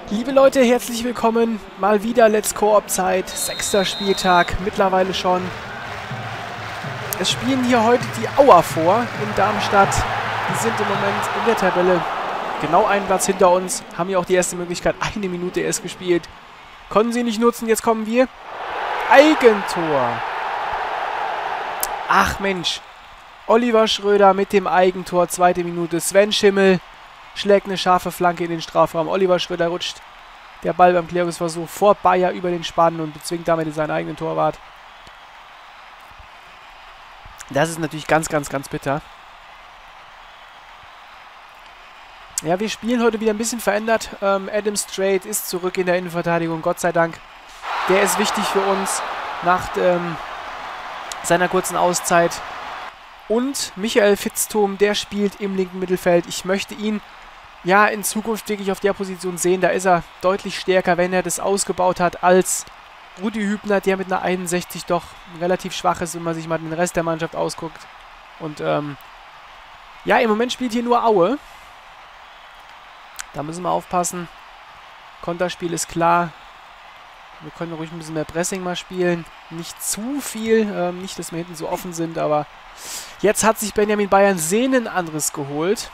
Liebe Leute, herzlich willkommen. Mal wieder Let's Koop-Zeit. 6. Spieltag, mittlerweile schon. Es spielen hier heute die Auer vor in Darmstadt. Die sind im Moment in der Tabelle genau einen Platz hinter uns. Haben ja auch die erste Möglichkeit. 1 Minute erst gespielt. Konnten sie nicht nutzen, jetzt kommen wir. Eigentor. Ach Mensch. Oliver Schröder mit dem Eigentor. 2. Minute. Sven Schimmel schlägt eine scharfe Flanke in den Strafraum. Oliver Schröder rutscht der Ball beim Klärungsversuch vor Bayer über den Spann und bezwingt damit seinen eigenen Torwart. Das ist natürlich ganz, ganz, ganz bitter. Ja, wir spielen heute wieder ein bisschen verändert. Adam Strait ist zurück in der Innenverteidigung, Gott sei Dank. Der ist wichtig für uns nach seiner kurzen Auszeit. Und Michael Vitzthum, der spielt im linken Mittelfeld. Ich möchte ihn ja in Zukunft wirklich auf der Position sehen. Da ist er deutlich stärker, wenn er das ausgebaut hat, als Rudi Hübner, der mit einer 61 doch relativ schwach ist, wenn man sich mal den Rest der Mannschaft ausguckt. Und ja, im Moment spielt hier nur Aue. Da müssen wir aufpassen. Konterspiel ist klar. Wir können ruhig ein bisschen mehr Pressing mal spielen. Nicht zu viel. Nicht, dass wir hinten so offen sind, aber jetzt hat sich Benjamin Bayer Sehnenanriss geholt.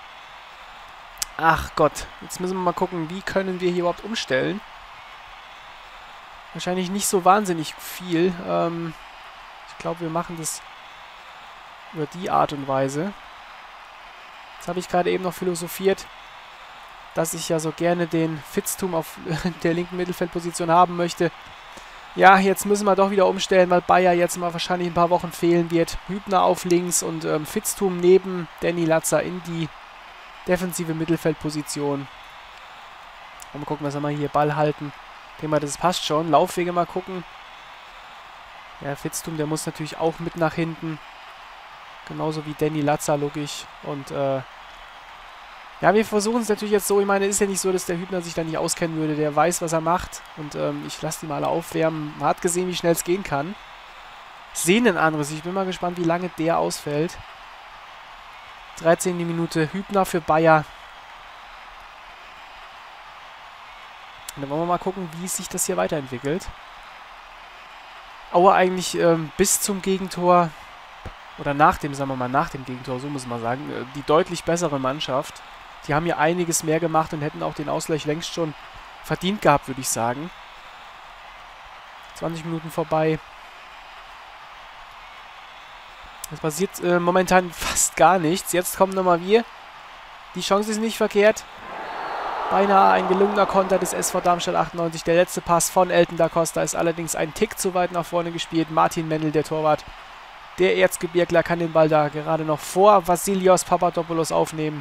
Ach Gott. Jetzt müssen wir mal gucken, wie können wir hier überhaupt umstellen. Wahrscheinlich nicht so wahnsinnig viel. Ich glaube, wir machen das über die Art und Weise. Jetzt habe ich gerade eben noch philosophiert, dass ich ja so gerne den Vitzthum auf der linken Mittelfeldposition haben möchte. Ja, jetzt müssen wir doch wieder umstellen, weil Bayer jetzt mal wahrscheinlich ein paar Wochen fehlen wird. Hübner auf links und Vitzthum neben Danny Latzer in die defensive Mittelfeldposition. Mal gucken, was wir mal hier Ball halten. Ich denke mal, das passt schon. Laufwege mal gucken. Ja, Vitzthum, der muss natürlich auch mit nach hinten. Genauso wie Danny Latzer, logisch. Und ja, wir versuchen es natürlich jetzt so. Ich meine, es ist ja nicht so, dass der Hübner sich da nicht auskennen würde. Der weiß, was er macht. Und ich lasse die mal alle aufwärmen. Man hat gesehen, wie schnell es gehen kann. Sehnenanriss. Ich bin mal gespannt, wie lange der ausfällt. 13. Minute. Hübner für Bayer. Und dann wollen wir mal gucken, wie sich das hier weiterentwickelt. Aue eigentlich bis zum Gegentor, oder nach dem, sagen wir mal, nach dem Gegentor, so muss man sagen, die deutlich bessere Mannschaft. Die haben hier einiges mehr gemacht und hätten auch den Ausgleich längst schon verdient gehabt, würde ich sagen. 20 Minuten vorbei. Es passiert momentan fast gar nichts. Jetzt kommen nochmal wir. Die Chance ist nicht verkehrt. Beinahe ein gelungener Konter des SV Darmstadt 98. Der letzte Pass von Elton da Costa ist allerdings ein Tick zu weit nach vorne gespielt. Martin Mendel, der Torwart. Der Erzgebirgler kann den Ball da gerade noch vor Vassilios Papadopoulos aufnehmen.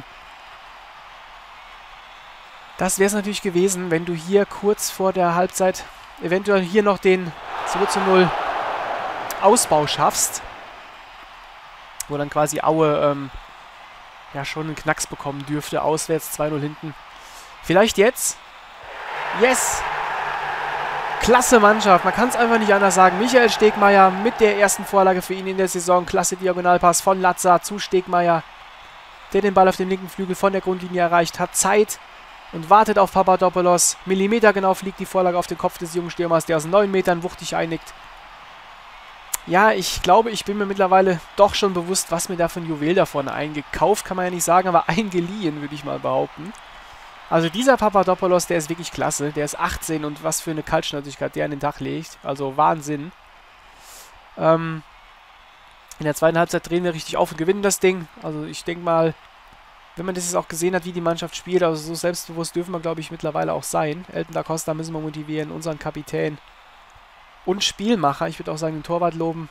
Das wäre es natürlich gewesen, wenn du hier kurz vor der Halbzeit eventuell hier noch den 2:0 Ausbau schaffst. Wo dann quasi Aue ja schon einen Knacks bekommen dürfte. Auswärts 2:0 hinten. Vielleicht jetzt. Yes! Klasse Mannschaft. Man kann es einfach nicht anders sagen. Michael Stegmeier mit der ersten Vorlage für ihn in der Saison. Klasse Diagonalpass von Latza zu Stegmeier. Der den Ball auf dem linken Flügel von der Grundlinie erreicht. Hat Zeit und wartet auf Papadopoulos. Millimetergenau fliegt die Vorlage auf den Kopf des jungen Stürmers, der aus 9 Metern wuchtig einnickt. Ja, ich glaube, ich bin mir mittlerweile doch schon bewusst, was mir da für ein Juwel davon eingekauft, kann man ja nicht sagen, aber eingeliehen, würde ich mal behaupten. Also dieser Papadopoulos, der ist wirklich klasse. Der ist 18 und was für eine Kaltschnäuzigkeit der an den Tag legt. Also Wahnsinn. In der zweiten Halbzeit drehen wir richtig auf und gewinnen das Ding. Also ich denke mal, wenn man das jetzt auch gesehen hat, wie die Mannschaft spielt, also so selbstbewusst dürfen wir, glaube ich, mittlerweile auch sein. Elton da Costa müssen wir motivieren, unseren Kapitän und Spielmacher. Ich würde auch sagen, den Torwart loben.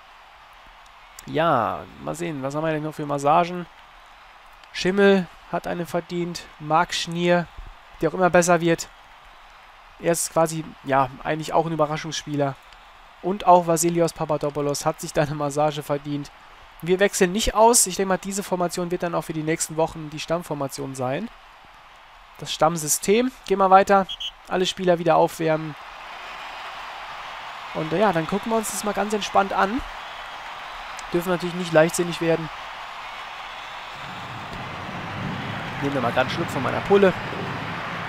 Ja, mal sehen, was haben wir denn noch für Massagen? Schimmel hat eine verdient. Marc Schnier, der auch immer besser wird. Er ist quasi, ja, eigentlich auch ein Überraschungsspieler. Und auch Vassilios Papadopoulos hat sich da eine Massage verdient. Wir wechseln nicht aus. Ich denke mal, diese Formation wird dann auch für die nächsten Wochen die Stammformation sein. Das Stammsystem. Gehen wir weiter. Alle Spieler wieder aufwärmen. Und ja, dann gucken wir uns das mal ganz entspannt an. Dürfen natürlich nicht leichtsinnig werden. Nehmen wir mal gerade einen Schluck von meiner Pulle.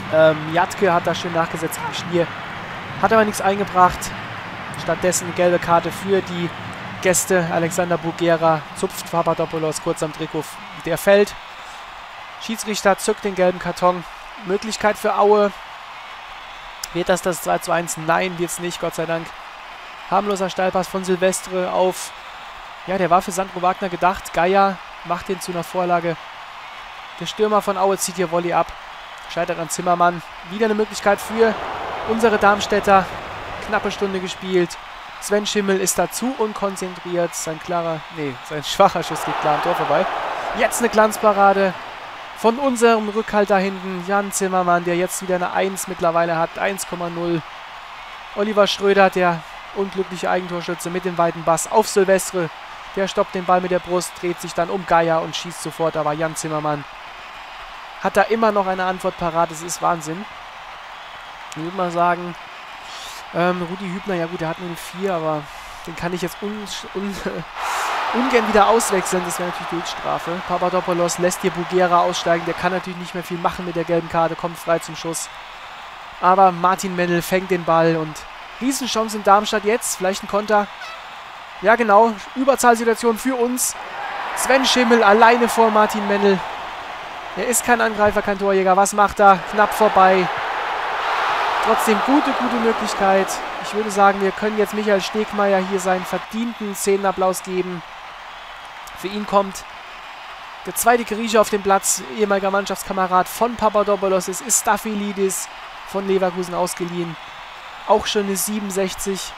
Jatke hat da schön nachgesetzt gegen Schnier. Hat aber nichts eingebracht. Stattdessen eine gelbe Karte für die Gäste. Alexander Bugera zupft Papadopoulos kurz am Trikot. Der fällt. Schiedsrichter zückt den gelben Karton. Möglichkeit für Aue. Wird das 2:1? Nein, wird es nicht, Gott sei Dank. Harmloser Steilpass von Silvestre auf... Ja, der war für Sandro Wagner gedacht. Geier macht den zu einer Vorlage. Der Stürmer von Aue zieht hier Volley ab. Scheitert an Zimmermann. Wieder eine Möglichkeit für unsere Darmstädter. Knappe Stunde gespielt. Sven Schimmel ist dazu unkonzentriert. Sein schwacher Schuss geht klar am Tor vorbei. Jetzt eine Glanzparade von unserem Rückhalt da hinten. Jan Zimmermann, der jetzt wieder eine 1 mittlerweile hat. 1,0. Oliver Schröder, der unglückliche Eigentorschütze mit dem weiten Bass auf Silvestre. Der stoppt den Ball mit der Brust, dreht sich dann um Geier und schießt sofort. Aber Jan Zimmermann hat da immer noch eine Antwort parat. Das ist Wahnsinn. Ich würde mal sagen, Rudi Hübner, ja gut, der hat nur eine 4, aber den kann ich jetzt ungern wieder auswechseln. Das wäre natürlich Durchstrafe. Papadopoulos lässt hier Bugera aussteigen. Der kann natürlich nicht mehr viel machen mit der gelben Karte, kommt frei zum Schuss. Aber Martin Mendel fängt den Ball und Riesenchance in Darmstadt jetzt. Vielleicht ein Konter. Ja genau, Überzahlsituation für uns. Sven Schimmel alleine vor Martin Mendel. Er ist kein Angreifer, kein Torjäger. Was macht er? Knapp vorbei. Trotzdem gute Möglichkeit. Ich würde sagen, wir können jetzt Michael Stegmeier hier seinen verdienten Szenenapplaus geben. Für ihn kommt der zweite Grieche auf den Platz, ehemaliger Mannschaftskamerad von Papadopoulos. Es ist Staphylides von Leverkusen ausgeliehen. Auch schon eine 67.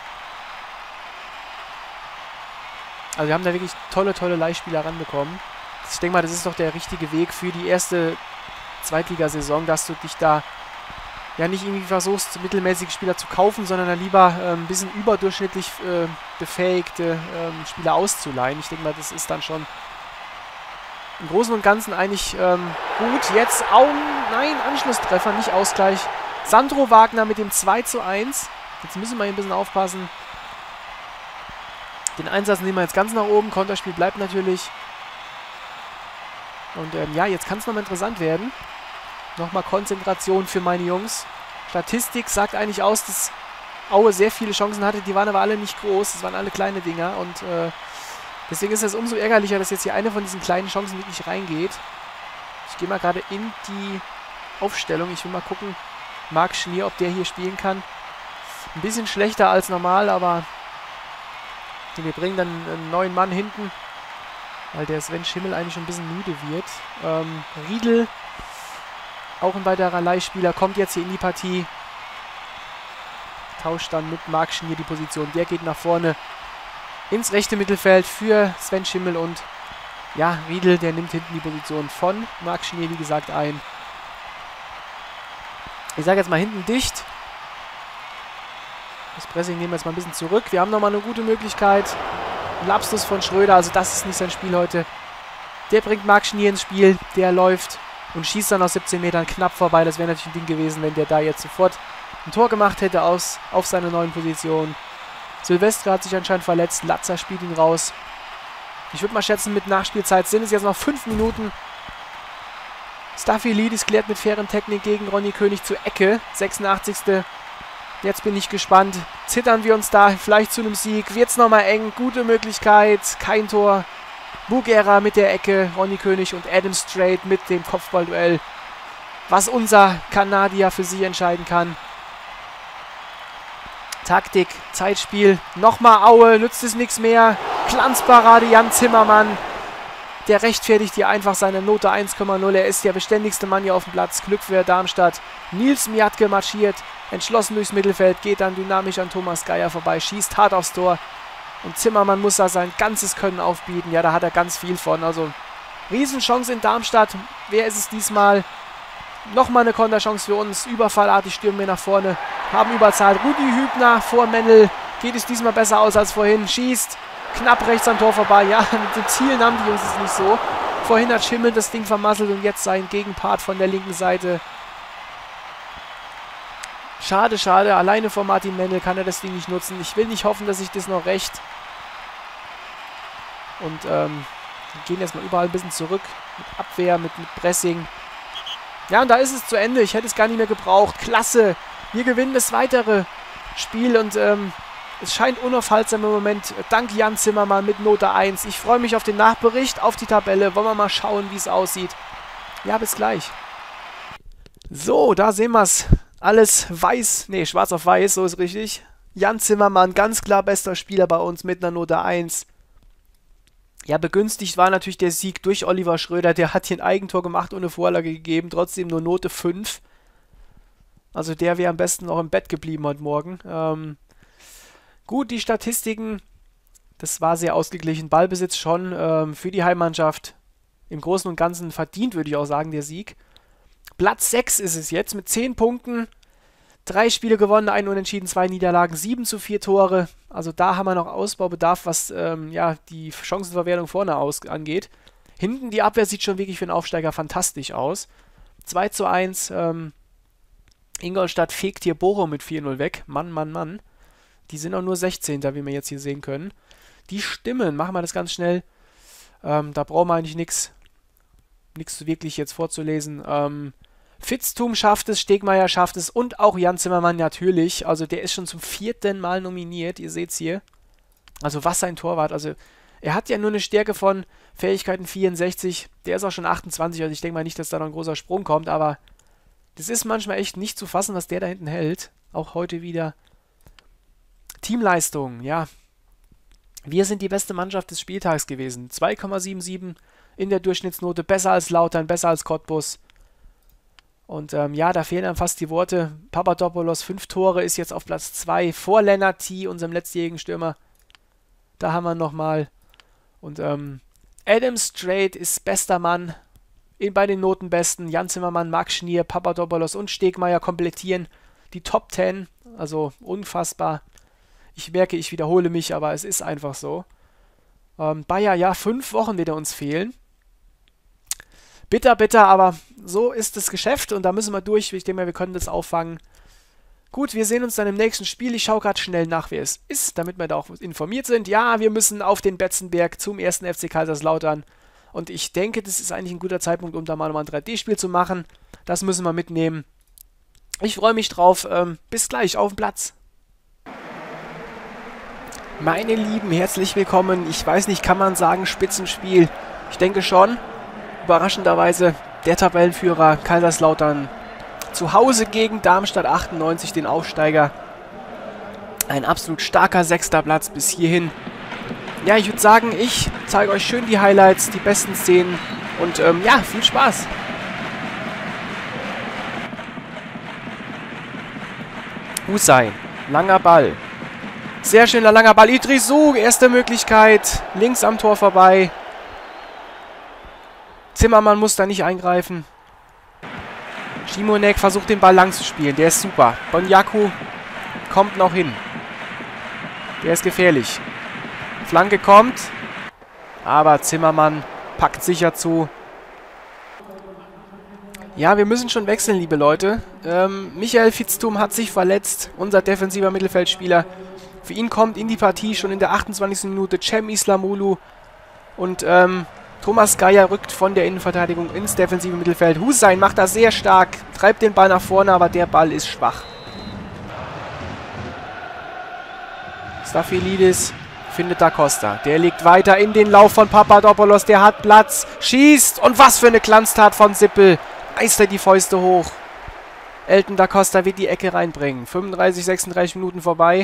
Also wir haben da wirklich tolle Leihspieler ranbekommen. Ich denke mal, das ist doch der richtige Weg für die erste Zweitligasaison, dass du dich da ja nicht irgendwie versuchst, mittelmäßige Spieler zu kaufen, sondern dann lieber ein bisschen überdurchschnittlich befähigte Spieler auszuleihen. Ich denke mal, das ist dann schon im Großen und Ganzen eigentlich gut. Jetzt nein, Anschlusstreffer, nicht Ausgleich. Sandro Wagner mit dem 2:1. Jetzt müssen wir hier ein bisschen aufpassen. Den Einsatz nehmen wir jetzt ganz nach oben. Konterspiel bleibt natürlich. Und ja, jetzt kann es nochmal interessant werden. Nochmal Konzentration für meine Jungs. Statistik sagt eigentlich aus, dass Aue sehr viele Chancen hatte. Die waren aber alle nicht groß. Das waren alle kleine Dinger. Und deswegen ist es umso ärgerlicher, dass jetzt hier eine von diesen kleinen Chancen wirklich reingeht. Ich gehe mal gerade in die Aufstellung. Ich will mal gucken, Marc Schnier, ob der hier spielen kann. Ein bisschen schlechter als normal, aber wir bringen dann einen neuen Mann hinten, weil der Sven Schimmel eigentlich schon ein bisschen müde wird. Riedl, auch ein weiterer Leihspieler, kommt jetzt hier in die Partie. Tauscht dann mit Marc Schnier die Position. Der geht nach vorne ins rechte Mittelfeld für Sven Schimmel und ja, Riedl, der nimmt hinten die Position von Marc Schnier, wie gesagt, ein. Ich sage jetzt mal hinten dicht. Das Pressing nehmen wir jetzt mal ein bisschen zurück. Wir haben nochmal eine gute Möglichkeit. Ein Lapsus von Schröder, also das ist nicht sein Spiel heute. Der bringt Marc Schnier ins Spiel. Der läuft und schießt dann aus 17 Metern knapp vorbei. Das wäre natürlich ein Ding gewesen, wenn der da jetzt sofort ein Tor gemacht hätte auf seiner neuen Position. Silvestre hat sich anscheinend verletzt. Latzer spielt ihn raus. Ich würde mal schätzen, mit Nachspielzeit sind es jetzt noch 5 Minuten. Staphylides klärt mit fairen Technik gegen Ronny König zur Ecke. 86. Jetzt bin ich gespannt. Zittern wir uns da vielleicht zu einem Sieg? Wird's nochmal eng? Gute Möglichkeit. Kein Tor. Bugera mit der Ecke. Ronny König und Adam Strait mit dem Kopfballduell. Was unser Kanadier für sich entscheiden kann. Taktik, Zeitspiel. Nochmal Aue. Nützt es nichts mehr. Glanzparade Jan Zimmermann. Der rechtfertigt hier einfach seine Note 1,0. Er ist der beständigste Mann hier auf dem Platz. Glück für Darmstadt. Nils Miatke marschiert entschlossen durchs Mittelfeld, geht dann dynamisch an Thomas Geier vorbei, schießt hart aufs Tor. Und Zimmermann muss da sein ganzes Können aufbieten. Ja, da hat er ganz viel von. Also, Riesenchance in Darmstadt. Wer ist es diesmal? Nochmal eine Konterchance für uns. Überfallartig stürmen wir nach vorne. Haben Überzahl. Rudi Hübner vor Mendel. Geht es diesmal besser aus als vorhin. Schießt knapp rechts am Tor vorbei. Ja, mit den Zielen haben die Jungs es nicht so. Vorhin hat Schimmel das Ding vermasselt und jetzt sein Gegenpart von der linken Seite. Schade, schade. Alleine vor Martin Mendel kann er das Ding nicht nutzen. Ich will nicht hoffen, dass sich das noch rächt. Und wir gehen jetzt mal überall ein bisschen zurück. Mit Abwehr, mit Pressing. Ja, und da ist es zu Ende. Ich hätte es gar nicht mehr gebraucht. Klasse. Wir gewinnen das weitere Spiel und es scheint unaufhaltsam im Moment. Dank Jan Zimmermann mit Note 1. Ich freue mich auf den Nachbericht, auf die Tabelle. Wollen wir mal schauen, wie es aussieht. Ja, bis gleich. So, da sehen wir es. Alles weiß, nee, schwarz auf weiß, so ist richtig. Jan Zimmermann, ganz klar bester Spieler bei uns mit einer Note 1. Ja, begünstigt war natürlich der Sieg durch Oliver Schröder. Der hat hier ein Eigentor gemacht und eine Vorlage gegeben. Trotzdem nur Note 5. Also der wäre am besten noch im Bett geblieben heute Morgen. Gut, die Statistiken, das war sehr ausgeglichen. Ballbesitz schon für die Heimmannschaft. Im Großen und Ganzen verdient, würde ich auch sagen, der Sieg. Platz 6 ist es jetzt mit 10 Punkten. 3 Spiele gewonnen, 1 Unentschieden, 2 Niederlagen, 7:4 Tore. Also da haben wir noch Ausbaubedarf, was ja, die Chancenverwertung vorne angeht. Hinten die Abwehr sieht schon wirklich für einen Aufsteiger fantastisch aus. 2:1. Ingolstadt fegt hier Bochum mit 4:0 weg. Mann, Mann, Mann. Die sind auch nur 16. wie wir jetzt hier sehen können. Die Stimmen, machen wir das ganz schnell. Da brauchen wir eigentlich nichts wirklich jetzt vorzulesen. Fitztum schafft es, Stegmeier schafft es und auch Jan Zimmermann natürlich. Also der ist schon zum 4. Mal nominiert, ihr seht es hier. Also was ein Torwart. Also er hat ja nur eine Stärke von Fähigkeiten 64. Der ist auch schon 28, also ich denke mal nicht, dass da noch ein großer Sprung kommt. Aber das ist manchmal echt nicht zu fassen, was der da hinten hält. Auch heute wieder. Teamleistung, ja. Wir sind die beste Mannschaft des Spieltags gewesen. 2,77 in der Durchschnittsnote. Besser als Lautern, besser als Cottbus. Und ja, da fehlen einem fast die Worte. Papadopoulos, 5 Tore, ist jetzt auf Platz 2 vor Lennart T., unserem letztjährigen Stürmer. Da haben wir nochmal. Und Adam Strait ist bester Mann bei den Notenbesten. Jan Zimmermann, Max Schnier, Papadopoulos und Stegmeier komplettieren die Top 10. Also unfassbar. Ich merke, ich wiederhole mich, aber es ist einfach so. Bayer, ja, 5 Wochen wird er uns fehlen. Bitter, bitter, aber so ist das Geschäft und da müssen wir durch. Ich denke mal, wir können das auffangen. Gut, wir sehen uns dann im nächsten Spiel. Ich schaue gerade schnell nach, wer es ist, damit wir da auch informiert sind. Ja, wir müssen auf den Betzenberg zum 1. FC Kaiserslautern. Und ich denke, das ist eigentlich ein guter Zeitpunkt, um da mal nochmal ein 3D-Spiel zu machen. Das müssen wir mitnehmen. Ich freue mich drauf. Bis gleich auf dem Platz. Meine Lieben, herzlich willkommen. Ich weiß nicht, kann man sagen, Spitzenspiel? Ich denke schon. Überraschenderweise der Tabellenführer Kaiserslautern zu Hause gegen Darmstadt 98, den Aufsteiger. Ein absolut starker 6. Platz bis hierhin. Ja, ich würde sagen, ich zeige euch schön die Highlights, die besten Szenen und ja, viel Spaß. Hussein, langer Ball. Sehr schöner langer Ball. Idrissou, erste Möglichkeit. Links am Tor vorbei. Zimmermann muss da nicht eingreifen. Schimonek versucht den Ball lang zu spielen. Der ist super. Bonjaku kommt noch hin. Der ist gefährlich. Flanke kommt. Aber Zimmermann packt sicher zu. Ja, wir müssen schon wechseln, liebe Leute. Michael Fitztum hat sich verletzt. Unser defensiver Mittelfeldspieler. Für ihn kommt in die Partie schon in der 28. Minute Cem Islamulu. Und Thomas Geier rückt von der Innenverteidigung ins defensive Mittelfeld. Hussein macht das sehr stark, treibt den Ball nach vorne, aber der Ball ist schwach. Staphylides findet Da Costa. Der legt weiter in den Lauf von Papadopoulos. Der hat Platz, schießt und was für eine Glanztat von Sippel. Reißt er die Fäuste hoch. Elton Da Costa wird die Ecke reinbringen. 35, 36 Minuten vorbei.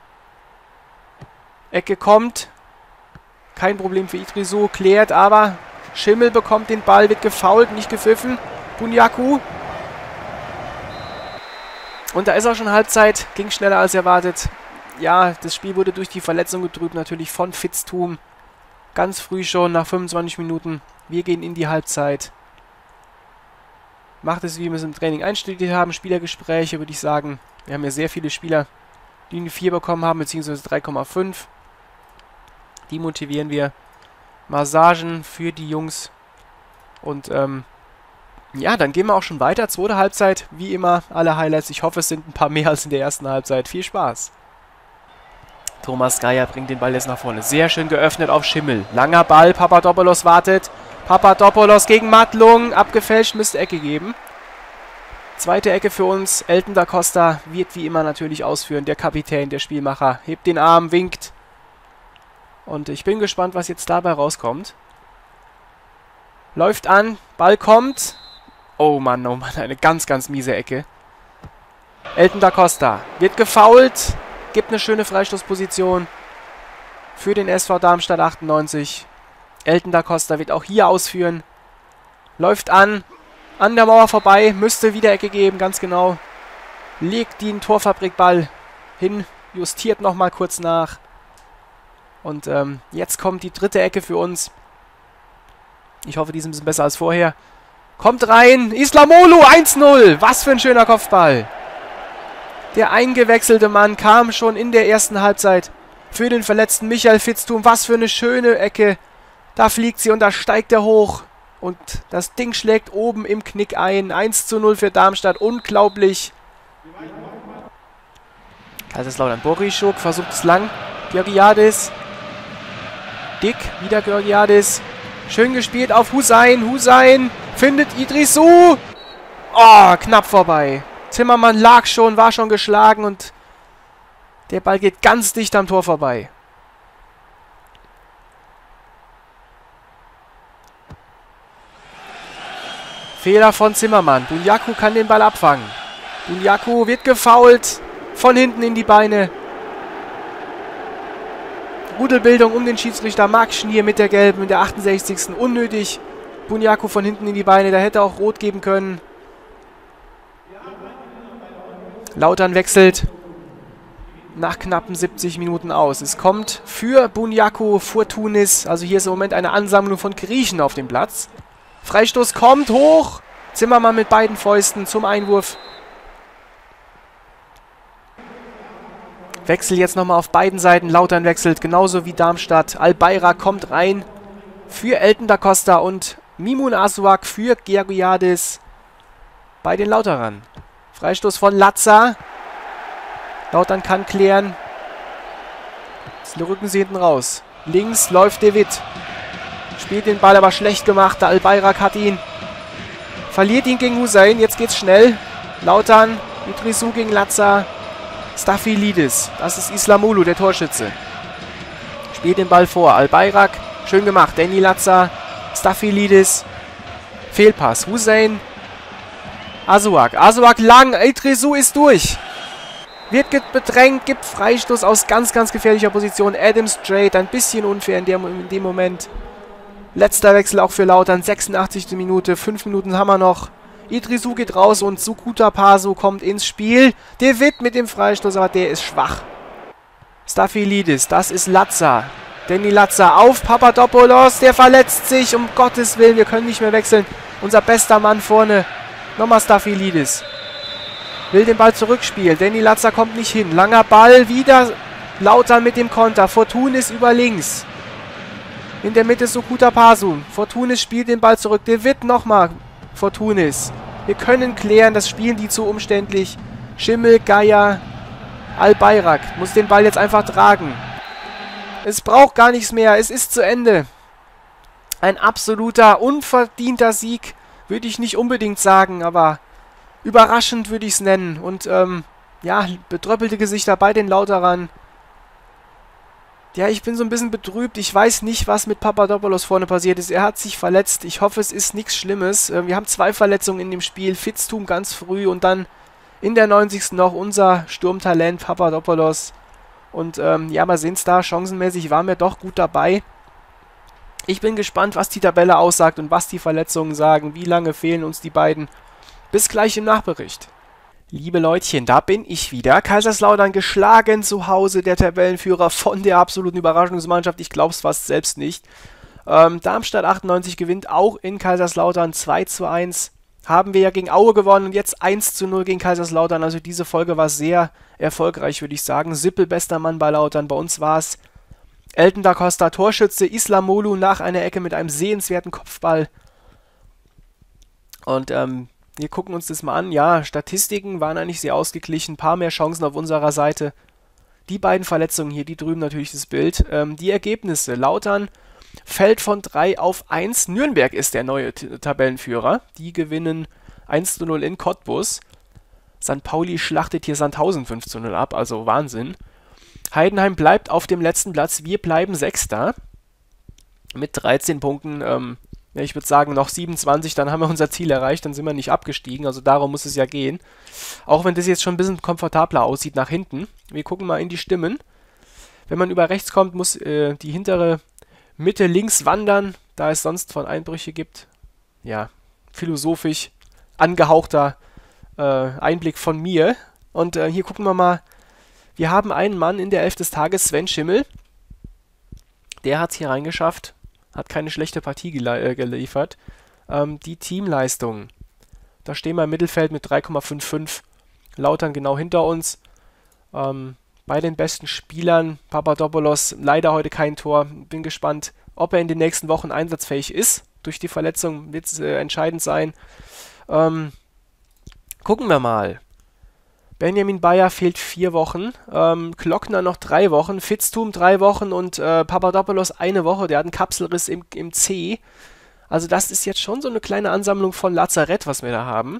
Ecke kommt. Kein Problem für Idrissou, klärt, aber Schimmel bekommt den Ball, wird gefoult, nicht gepfiffen. Bunyaku. Und da ist auch schon Halbzeit, ging schneller als erwartet. Ja, das Spiel wurde durch die Verletzung getrübt, natürlich von Fitztum. Ganz früh schon, nach 25 Minuten. Wir gehen in die Halbzeit. Macht es, wie wir es im Training einstudiert haben. Spielergespräche, würde ich sagen. Wir haben ja sehr viele Spieler, die eine 4 bekommen haben, beziehungsweise 3,5. Die motivieren wir. Massagen für die Jungs. Und ja, dann gehen wir auch schon weiter. 2. Halbzeit, wie immer, alle Highlights. Ich hoffe, es sind ein paar mehr als in der ersten Halbzeit. Viel Spaß. Thomas Geier bringt den Ball jetzt nach vorne. Sehr schön geöffnet auf Schimmel. Langer Ball, Papadopoulos wartet. Papadopoulos gegen Mattlung. Abgefälscht, müsste Ecke geben. Zweite Ecke für uns. Elton da Costa wird wie immer natürlich ausführen. Der Kapitän, der Spielmacher. Hebt den Arm, winkt. Und ich bin gespannt, was jetzt dabei rauskommt. Läuft an. Ball kommt. Oh Mann, eine ganz, ganz miese Ecke. Elton da Costa wird gefoult. Gibt eine schöne Freistoßposition für den SV Darmstadt 98. Elton da Costa wird auch hier ausführen. Läuft an der Mauer vorbei. Müsste wieder Ecke geben, ganz genau. Legt den Torfabrikball hin. Justiert nochmal kurz nach. Und jetzt kommt die dritte Ecke für uns. Ich hoffe, die ist ein bisschen besser als vorher. Kommt rein. Islamolu 1-0. Was für ein schöner Kopfball. Der eingewechselte Mann kam schon in der ersten Halbzeit für den verletzten Michael Vitzthum. Was für eine schöne Ecke. Da fliegt sie und da steigt er hoch. Und das Ding schlägt oben im Knick ein. 1-0 für Darmstadt. Unglaublich. Kaiserslautern. Borischuk versucht es lang. Georgiadis. Dick. Wieder Georgiadis. Schön gespielt auf Hussein. Hussein findet Idrissou. Oh, knapp vorbei. Zimmermann lag schon, war schon geschlagen und der Ball geht ganz dicht am Tor vorbei. Fehler von Zimmermann. Bunyaku kann den Ball abfangen. Bunyaku wird gefoult. Von hinten in die Beine. Rudelbildung um den Schiedsrichter. Marc Schnier mit der gelben in der 68. Unnötig. Bunyaku von hinten in die Beine. Da hätte auch rot geben können. Lautern wechselt nach knappen 70 Minuten aus. Es kommt für Bunyaku Fortunis. Also hier ist im Moment eine Ansammlung von Griechen auf dem Platz. Freistoß kommt hoch. Zimmermann mit beiden Fäusten zum Einwurf. Wechsel jetzt nochmal auf beiden Seiten. Lautern wechselt, genauso wie Darmstadt. Albayrak kommt rein für Elton da Costa und Mimun Asuak für Georgiadis bei den Lauterern. Freistoß von Latza. Lautern kann klären. Jetzt rücken sie hinten raus. Links läuft De Witt. Spielt den Ball aber schlecht gemacht. Der Albayrak hat ihn. Verliert ihn gegen Hussein. Jetzt geht's schnell. Lautern. Idrissou gegen Latza. Stafilidis. Das ist Islamolu, der Torschütze. Spielt den Ball vor. Albayrak. Schön gemacht. Danny Latza. Stafilidis. Fehlpass. Hussein. Asuak. Asuak lang. Idrissou ist durch. Wird bedrängt. Gibt Freistoß aus ganz, ganz gefährlicher Position. Adam Straight. Ein bisschen unfair in dem Moment. Letzter Wechsel auch für Lautern. 86. Minute. 5 Minuten haben wir noch. Idrissou geht raus und Sukuta Pasu kommt ins Spiel. De Witt mit dem Freistoß, aber der ist schwach. Stafilidis. Das ist Latza. Danny Latza auf Papadopoulos. Der verletzt sich. Um Gottes Willen. Wir können nicht mehr wechseln. Unser bester Mann vorne. Nochmal Stafilidis. Will den Ball zurückspielen. Danny Latza kommt nicht hin. Langer Ball. Wieder Lautern mit dem Konter. Fortunis über links. In der Mitte Sukuta Pasu. Fortunis spielt den Ball zurück. De Witt nochmal. Fortunis. Wir können klären. Das spielen die zu umständlich. Schimmel, Geier, Albayrak. Muss den Ball jetzt einfach tragen. Es braucht gar nichts mehr. Es ist zu Ende. Ein absoluter, unverdienter Sieg. Würde ich nicht unbedingt sagen, aber überraschend würde ich es nennen. Und ja, betröppelte Gesichter bei den Lauterern. Ja, ich bin so ein bisschen betrübt. Ich weiß nicht, was mit Papadopoulos vorne passiert ist. Er hat sich verletzt. Ich hoffe, es ist nichts Schlimmes. Wir haben 2 Verletzungen in dem Spiel. Vitzthum ganz früh und dann in der 90. noch unser Sturmtalent Papadopoulos. Und ja, mal sehen es da. Chancenmäßig waren wir doch gut dabei. Ich bin gespannt, was die Tabelle aussagt und was die Verletzungen sagen. Wie lange fehlen uns die beiden? Bis gleich im Nachbericht. Liebe Leutchen, da bin ich wieder. Kaiserslautern geschlagen zu Hause, der Tabellenführer von der absoluten Überraschungsmannschaft. Ich glaube es fast selbst nicht. Darmstadt 98 gewinnt auch in Kaiserslautern 2:1. Haben wir ja gegen Aue gewonnen und jetzt 1:0 gegen Kaiserslautern. Also diese Folge war sehr erfolgreich, würde ich sagen. Sippel, bester Mann bei Lautern. Bei uns war es Elton da Costa, Torschütze, Islamolu nach einer Ecke mit einem sehenswerten Kopfball. Und wir gucken uns das mal an. Ja, Statistiken waren eigentlich sehr ausgeglichen. Ein paar mehr Chancen auf unserer Seite. Die beiden Verletzungen hier, die drüben natürlich das Bild. Die Ergebnisse. Lautern fällt von 3 auf 1. Nürnberg ist der neue Tabellenführer. Die gewinnen 1:0 in Cottbus. St. Pauli schlachtet hier Sandhausen 5:0 ab, also Wahnsinn. Heidenheim bleibt auf dem letzten Platz, wir bleiben Sechster mit 13 Punkten. Ja, ich würde sagen, noch 27, dann haben wir unser Ziel erreicht, dann sind wir nicht abgestiegen, also darum muss es ja gehen. Auch wenn das jetzt schon ein bisschen komfortabler aussieht nach hinten. Wir gucken mal in die Stimmen. Wenn man über rechts kommt, muss die hintere Mitte links wandern, da es sonst von Einbrüche gibt. Ja, philosophisch angehauchter Einblick von mir. Und hier gucken wir mal, wir haben einen Mann in der Elf des Tages, Sven Schimmel. Der hat es hier reingeschafft, hat keine schlechte Partie geliefert. Die Teamleistung, da stehen wir im Mittelfeld mit 3,55, Lautern genau hinter uns. Bei den besten Spielern, Papadopoulos, leider heute kein Tor. Bin gespannt, ob er in den nächsten Wochen einsatzfähig ist. Durch die Verletzung wird es entscheidend sein. Gucken wir mal. Benjamin Bayer fehlt 4 Wochen, Klockner noch 3 Wochen, Fitztum 3 Wochen und Papadopoulos 1 Woche. Der hat einen Kapselriss im C. Also das ist jetzt schon so eine kleine Ansammlung von Lazarett, was wir da haben.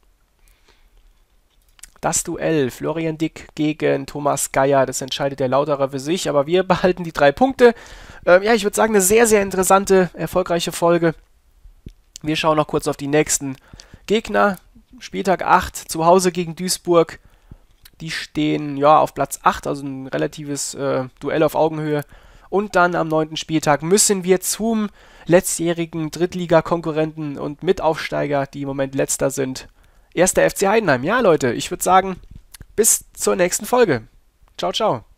Das Duell, Florian Dick gegen Thomas Geier, das entscheidet der Lauterer für sich, aber wir behalten die 3 Punkte. Ja, ich würde sagen, eine sehr, sehr interessante, erfolgreiche Folge. Wir schauen noch kurz auf die nächsten Gegner. Spieltag 8, zu Hause gegen Duisburg. Die stehen ja auf Platz 8, also ein relatives Duell auf Augenhöhe. Und dann am 9. Spieltag müssen wir zum letztjährigen Drittliga-Konkurrenten und Mitaufsteiger, die im Moment letzter sind, 1. FC Heidenheim. Ja, Leute, ich würde sagen, bis zur nächsten Folge. Ciao, ciao.